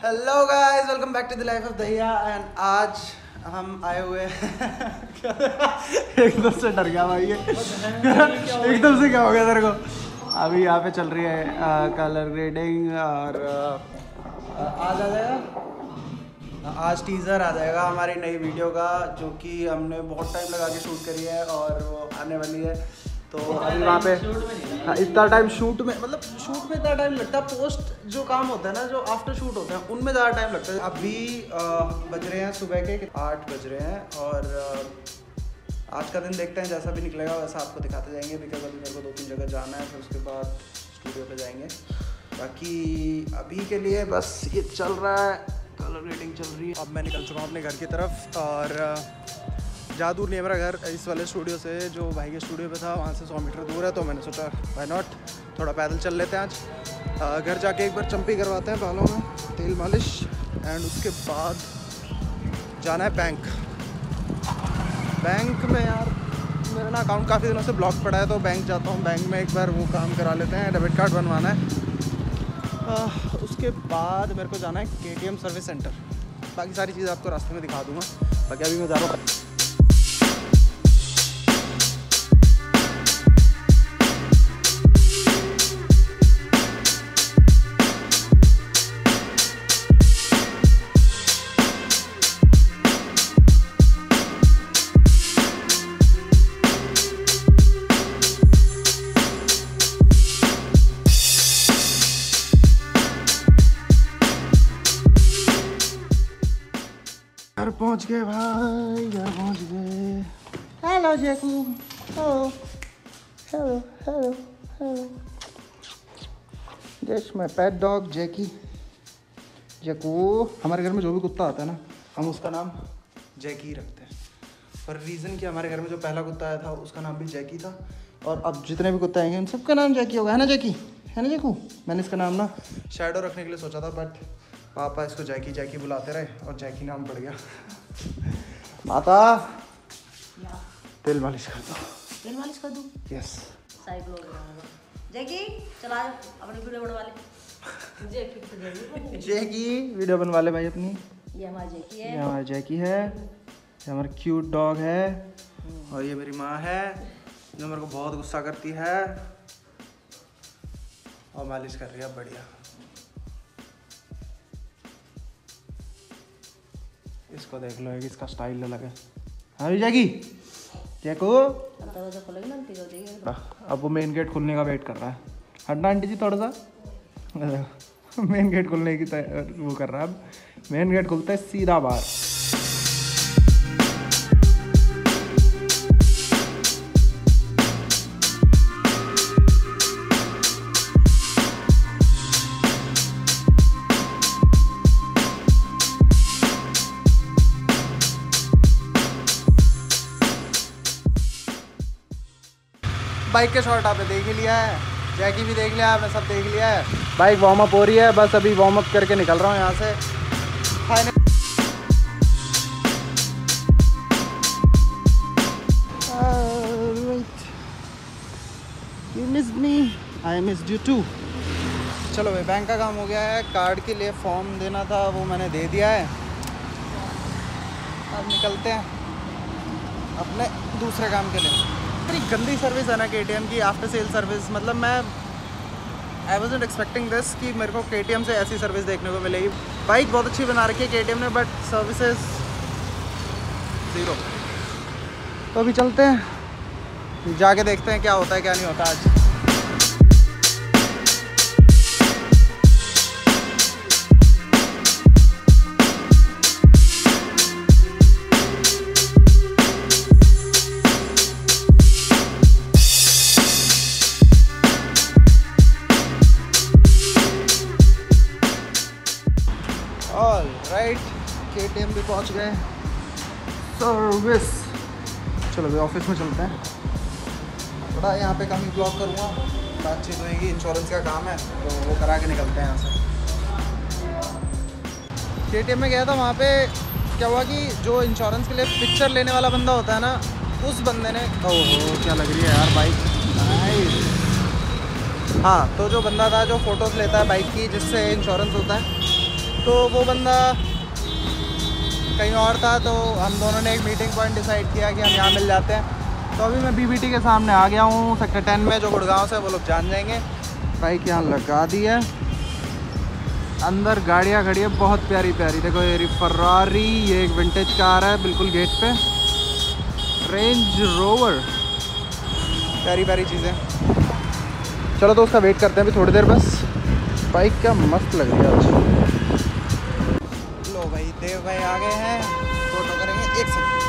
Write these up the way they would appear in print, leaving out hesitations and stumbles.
Hello guys, welcome back to the life of Dahiya. And आज हम आए हुए एकदम से डर गया भाई ये एकदम से क्या हो गया तेरे को। अभी यहाँ पे चल रही है कलर ग्रेडिंग और आज आ जाएगा, आज टीज़र आ जाएगा हमारी नई वीडियो का, जो कि हमने बहुत टाइम लगा के शूट करी है और वो आने वाली है। तो अभी वहाँ पे इतना टाइम शूट में, मतलब शूट में इतना टाइम लगता है, पोस्ट जो काम होता है ना, जो आफ्टर शूट होते हैं उनमें ज़्यादा टाइम लगता है। अभी बज रहे हैं सुबह के 8 बज रहे हैं और आज का दिन देखते हैं, जैसा भी निकलेगा वैसा आपको दिखाते जाएंगे। बिकॉज अभी मेरे को 2-3 जगह जाना है, फिर उसके बाद स्टूडियो पे जाएंगे। बाकी अभी के लिए बस ये चल रहा है, कलर ग्रेडिंग चल रही है। अब मैं निकल चुका हूँ अपने घर की तरफ और ज़्यादा दूर नहीं है मेरा घर इस वाले स्टूडियो से, जो भाई के स्टूडियो पे था वहाँ से 100 मीटर दूर है। तो मैंने सोचा व्हाई नॉट, थोड़ा पैदल चल लेते हैं आज। घर जाके एक बार चंपी करवाते हैं बालों में, तेल मालिश, एंड उसके बाद जाना है बैंक में। यार मेरा ना अकाउंट काफ़ी दिनों से ब्लॉक पड़ा है, तो बैंक जाता हूँ, बैंक में एक बार वो काम करा लेते हैं, डेबिट कार्ड बनवाना है। उसके बाद मेरे को जाना है KTM सर्विस सेंटर। बाकी सारी चीज़ आपको रास्ते में दिखा दूँगा। बाकी अभी मैं जा रहा हूँ। घर पहुंच गए भाई, घर पहुंच गए। Hello Jacku, hello hello hello hello, this my pet dog Jacky. Jacku, हमारे घर में जो भी कुत्ता आता है ना, हम उसका नाम जैकी रखते हैं, और रीज़न कि हमारे घर में जो पहला कुत्ता आया था उसका नाम भी जैकी था, और अब जितने भी कुत्ते आएंगे उन सबका नाम जैकी होगा, है ना जैकी, है ना जैकू। मैंने इसका नाम ना शैडो रखने के लिए सोचा था, बट पापा इसको जैकी जैकी बुलाते रहे और जैकी नाम पड़ गया। माता तेल मालिश कर दो। तेल मालिश कर दूँ? यस। जैकी चला अपनी वीडियो बनवा ले। जैकी वीडियो बनवा ले भाई अपनी। ये हमारी जैकी है, ये हमारी जैकी है, ये हमारा क्यूट डॉग है, और ये मेरी माँ है जो मेरे को बहुत गुस्सा करती है और मालिश कर रही है बढ़िया। इसको देख लो, एक इसका स्टाइल अलग है। हाँ जैकी, जैको दरवाजा खोलेगा ना आंटी, देखिए अब वो मेन गेट खुलने का वेट कर रहा है। हटना आंटी जी थोड़ा सा, मेन गेट खुलने की वो कर रहा है। अब मेन गेट खुलता है सीधा बाहर। बाइक के शॉट आपने देख ही लिया है, जैकी भी देख लिया है, आपने सब देख लिया है। बाइक वार्म अप हो रही है, बस अभी वार्म अप करके निकल रहा हूँ यहाँ से। You missed me, I missed you too। चलो भाई, बैंक का काम हो गया है, कार्ड के लिए फॉर्म देना था वो मैंने दे दिया है। अब निकलते हैं अपने दूसरे काम के लिए। इतनी गंदी सर्विस है ना KTM की, आफ्टर सेल सर्विस। मतलब मैं आई वॉज़न्ट एक्सपेक्टिंग दिस कि मेरे को KTM से ऐसी सर्विस देखने को मिलेगी। बाइक बहुत अच्छी बना रखी है KTM ने, बट सर्विसेज ज़ीरो। तो अभी चलते हैं, जाके देखते हैं क्या होता है क्या नहीं होता आज। ऑल राइट, KTM भी पहुंच गए सर्विस। चलो भाई ऑफिस में चलते हैं। थोड़ा यहाँ पे कम ही ब्लॉक करूँगा, बातचीत होएगी, इंश्योरेंस का काम है तो वो करा के निकलते हैं यहाँ से। KTM में गया था, वहाँ पे क्या हुआ कि जो इंश्योरेंस के लिए पिक्चर लेने वाला बंदा होता है ना, उस बंदे ने, ओहो क्या लग रही है यार बाइक, नाइस। हाँ, तो जो बंदा था जो फ़ोटोज़ लेता है बाइक की, जिससे इंश्योरेंस होता है, तो वो बंदा कहीं और था, तो हम दोनों ने एक मीटिंग पॉइंट डिसाइड किया कि हम यहाँ मिल जाते हैं। तो अभी मैं BBT के सामने आ गया हूँ, सेक्टर 10 में, जो गुड़गांव से वो लोग जान जाएंगे। बाइक यहाँ लगा दी है, अंदर गाड़ियाँ खड़ी है बहुत प्यारी प्यारी। देखो ये फरारी, ये एक विंटेज कार है बिल्कुल गेट पे, रेंज रोवर, प्यारी प्यारी चीज़ें। चलो तो उसका वेट करते हैं अभी थोड़ी देर बस। बाइक क्या मस्त लग रही है आज। लो भाई, देव भाई आ गए हैं, फोटो करेंगे 1 सेकंड।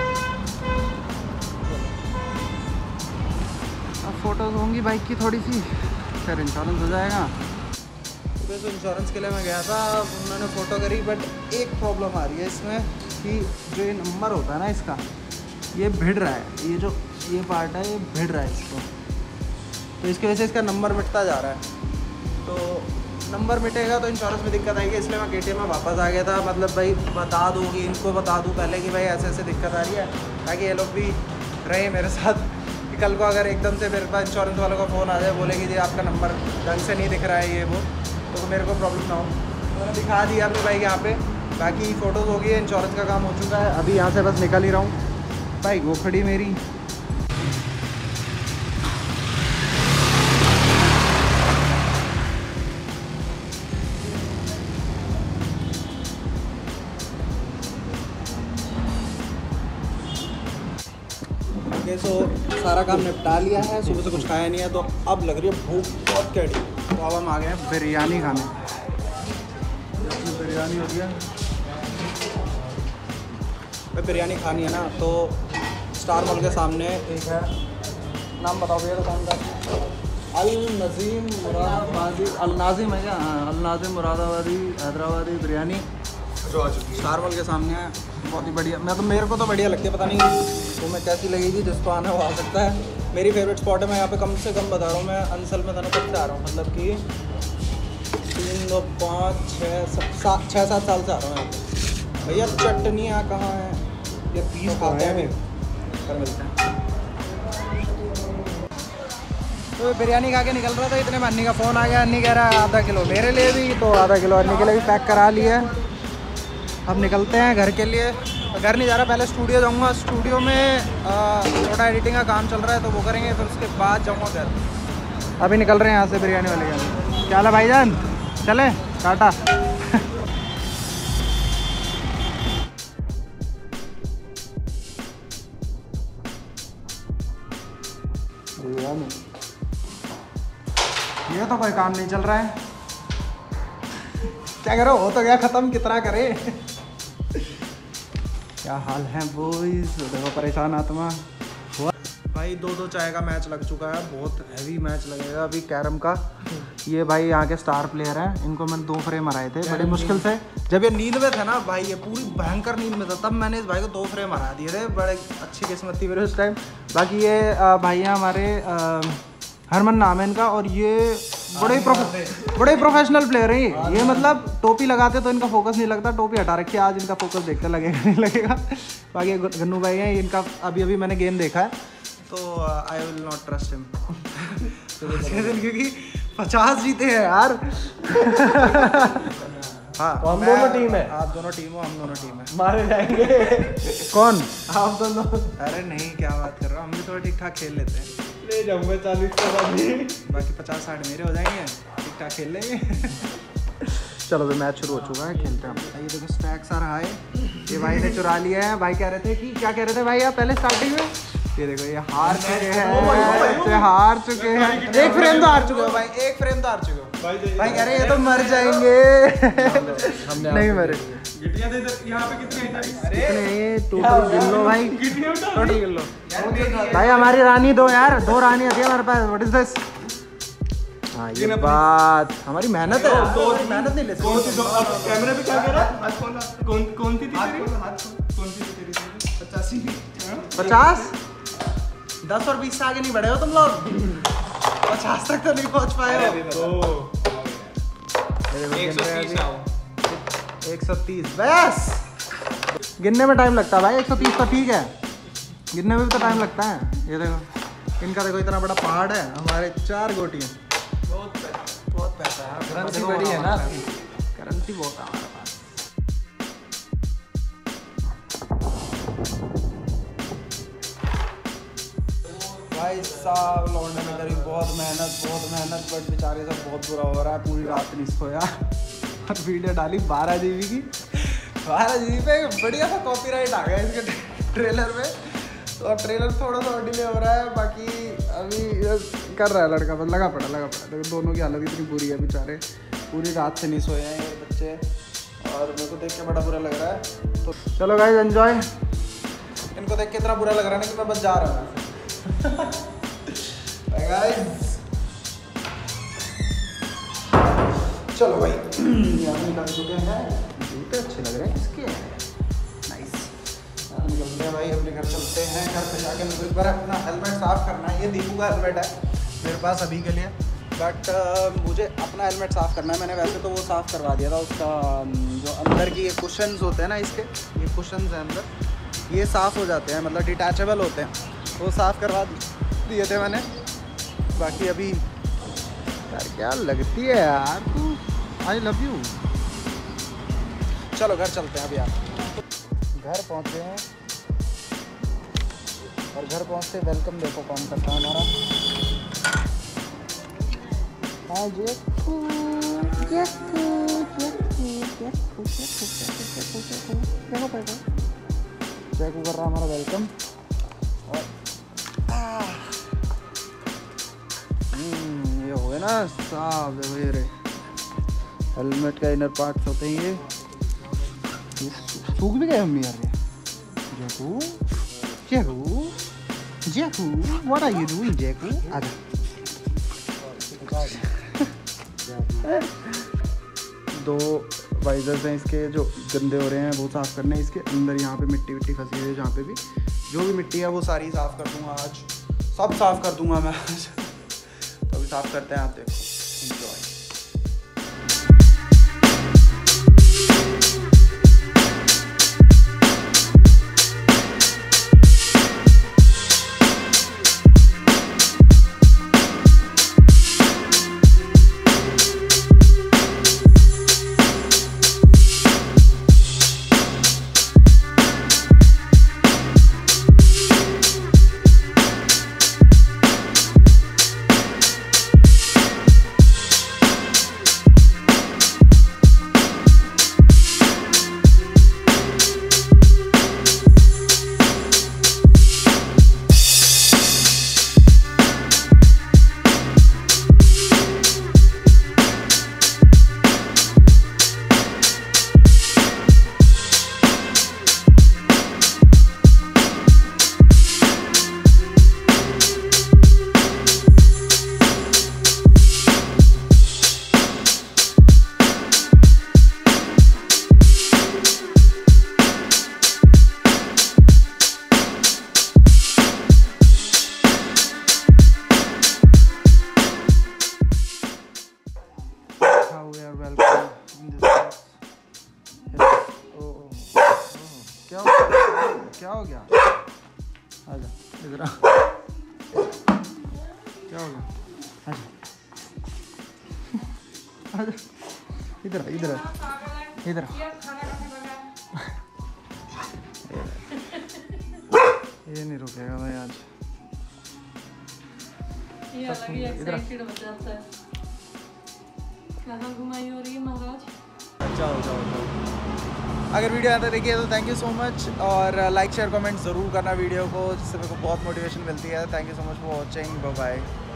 अब फोटोज होंगी बाइक की थोड़ी सी, फिर इंश्योरेंस हो जाएगा। तो इंश्योरेंस के लिए मैं गया था, उन्होंने फ़ोटो करी, बट एक प्रॉब्लम आ रही है इसमें कि जो ये नंबर होता है ना इसका, ये भिड़ रहा है, ये जो ये पार्ट है ये भिड़ रहा है इसको, तो इसकी वजह से इसका नंबर मिटता जा रहा है। तो नंबर मिटेगा तो इंश्योरेंस में दिक्कत आएगी, इसलिए मैं KTM में वापस आ गया था। मतलब भाई बता दूँगी, इनको बता दूँ पहले कि भाई ऐसे ऐसे दिक्कत आ रही है, ताकि ये लोग भी रहे मेरे साथ कि कल को अगर एकदम से मेरे पास इंश्योरेंस वालों का फ़ोन आ जाए, बोले कि जी आपका नंबर ढंग से नहीं दिख रहा है ये वो, तो मेरे को प्रॉब्लम ना हो। तो मैंने दिखा दिया अपनी बाइक यहाँ पे, बाकी फ़ोटोज़ हो गई है, इंश्योरेंस का काम हो चुका है। अभी यहाँ से बस निकल ही रहा हूँ। बाइक वो खड़ी मेरी, सो सारा काम निपटा लिया है, सुबह से कुछ खाया नहीं है, तो अब लग रही है भूख बहुत कड़ी। तो अब हम आ गए हैं बिरयानी खाने। बिरयानी हो गया भाई, बिरयानी खानी है ना, तो स्टार मॉल के सामने एक है, नाम बताओ भैया दुकान का, अल-नज़ीम मुरादाबादी, अल-नाज़िम है क्या? हाँ, अल-नाज़िम मुरादाबादी हैदराबादी बिरयानी स्टार मॉल के सामने है, बहुत ही बढ़िया। मैं तो, मेरे को तो बढ़िया लगती है, पता नहीं तुम्हें कैसी लगेगी, जिसको आना है वो आ सकता है। मेरी फेवरेट स्पॉट है, मैं यहाँ पे कम से कम बता रहा हूँ, मैं अंसल में कब से आ रहा हूँ, मतलब कि 3, 2, 5, 6-7 साल से आ रहा हूँ यहाँ पे। भैया चटनियाँ कहाँ हैं? ये पीस खाते हैं, कल मिलते हैं। तो बिरयानी खा के निकल रहा था, इतने में अन्नी का फ़ोन आ गया। अन्नी कह रहा है आधा किलो मेरे लिए भी, तो आधा किलो अन्नी के लिए भी पैक करा लिया। अब निकलते हैं घर के लिए। घर नहीं जा रहा, पहले स्टूडियो जाऊंगा। स्टूडियो में थोड़ा एडिटिंग का काम चल रहा है, तो वो करेंगे, फिर उसके बाद जाऊंगा घर। अभी निकल रहे हैं यहाँ से बिरयानी वाले के। क्या हाल है भाईजान, चले टाटा। ये तो कोई काम नहीं चल रहा है, क्या करो, हो तो गया ख़त्म, कितना करे। क्या हाल है बॉयज, देखो परेशान आत्मा। भाई 2-2 चाय का मैच लग चुका है, बहुत हैवी मैच लगेगा अभी कैरम का। ये भाई यहाँ के स्टार प्लेयर हैं, इनको मैंने 2 फ्रेम हराए थे बड़ी मुश्किल से। जब ये नींद में था ना भाई, ये पूरी भयंकर नींद में था, तब मैंने इस भाई को 2 फ्रेम हरा दिए थे। बड़े अच्छी किस्मत थी मेरे उस टाइम। बाकी ये भैया हमारे हरमन नाम है इनका, और ये बड़े प्रोफेशनल प्लेयर हैं ये। मतलब टोपी लगाते तो इनका फोकस नहीं लगता, टोपी हटा रखी है, आज इनका फोकस देखते लगेगा नहीं लगेगा। बाकी गन्नू भाई हैं, इनका अभी मैंने गेम देखा है, तो I will not trust him क्योंकि 50 जीते हैं यार। हाँ, तो हम दोनों टीम है, आप दोनों टीम हो, हम दोनों टीम है। मारे जाएंगे। कौन? आप दोनों। अरे नहीं, क्या बात कर रहा हूँ, हम भी थोड़ा ठीक ठाक खेल लेते हैं। ले जाऊंगा 40 का बाकी 50-60 मेरे हो जाएंगे, ठीक ठाक खेल लेंगे। चलो तो मैच शुरू हो चुका है, खेलते हैं हम। ये देखो स्टैक्स आ रहा है, ये भाई ने चुरा लिया है। भाई कह रहे थे कि, क्या कह रहे थे भाई आप पहले स्टार्टिंग में? ये देखो ये हार चुके हैं, हार चुके हैं। 1 फ्रेम तो हार चुके हो भाई, 1 फ्रेम तो हार चुके हो भाई। कह रहे ये तो मर जाएंगे। नहीं मरे। यहाँ पे कितने टोटल गिन लो भाई, टोटल गिन लो भाई। हमारी रानी 2 यार, 2 रानी आती है हमारे पास। What is this? हाँ ये बात हमारी मेहनत है, मेहनत नहीं ले सकते। कैमरे पे क्या कह रहा है? कौन सी थी तेरी? 50? 10 और 20 से आगे नहीं बढ़े हो तुम लोग। 50 तक तो नहीं पहुंच पाए हो। 130 बस। गिनने में टाइम लगता है भाई, 130 तो ठीक है, गिनने में भी तो टाइम लगता है। ये देखो इनका, देखो इतना बड़ा पहाड़ है, हमारे 4 गोटी हैं। बहुत पैसा है, करेंसी बड़ी है ना, करेंसी बहुत है हमारा। भाई साहब लौंडे ने करी बहुत मेहनत बट बेचारे सब बहुत बुरा हो रहा है। पूरी रात नहीं सोया और वीडियो डाली 12 GB की। 12 GB पे बढ़िया सा कॉपीराइट आ गया इसके ट्रेलर में। तो ट्रेलर थोड़ा सा डिले हो रहा है, बाकी अभी कर रहा है लड़का, बस लगा पड़ा। तो दोनों की हालत इतनी बुरी है, बेचारे पूरी रात से नहीं सोए हैं ये बच्चे, और मेरे को देख के बड़ा बुरा लग रहा है। तो चलो गाइस एंजॉय। इनको देख के इतना बुरा लग रहा है ना कि मैं बस जा रहा हूँ। गाइस चलो भाई, यहाँ निकल चुके हैं। जूते अच्छे लग रहे हैं इसके, नाइस। निकलते हैं भाई, अपने घर चलते हैं। घर पे जाके मेरे को एक बार अपना हेलमेट साफ़ करना है। ये दीपू का हेलमेट है मेरे पास अभी के लिए, बट मुझे अपना हेलमेट साफ़ करना है। मैंने वैसे तो वो साफ़ करवा दिया था, उसका जो अंदर की ये कुशन्स होते हैं ना, इसके ये कुशन्स हैं अंदर, ये साफ़ हो जाते हैं, मतलब डिटैचेबल होते हैं, वो साफ़ करवा दिए थे मैंने। बाकी अभी यार क्या लगती है यार तू, आई लव यू। चलो घर चलते हैं अभी यार। घर पहुँचे हैं और घर पहुँचते वेलकम देखो कौन करता है हमारा। हाँ जेकू कर रहा हमारा वेलकम। और ये हो गए ना साफ, रे हेलमेट का इनर पार्ट्स होते हैं ये सूख भी गए मम्मी यार। Jacku what are you doing Jacku? आजा दो वाइजर्स हैं इसके जो गंदे हो रहे हैं, वो साफ़ करने हैं। इसके अंदर यहाँ पे मिट्टी फंसी हुई है, जहाँ पे भी जो भी मिट्टी है वो सारी साफ़ कर दूँगा आज, सब साफ़ कर दूँगा मैं आज। तो अभी साफ़ करते हैं, आप देखो एंजॉय। क्या हो गया? आजा इधर आ। क्या हो गया? आजा आजा इधर इधर इधर। ये नहीं रुकेगा भाई आज। ये अलग ही एक्साइटेड हो जाता है। कहाँ घुमाई हो रही है महाराज? जाओ। अगर वीडियो आता देखिए तो थैंक यू सो मच, और लाइक शेयर कमेंट ज़रूर करना वीडियो को, जिससे मेरे को बहुत मोटिवेशन मिलती है। Thank you so much for watching, bye bye.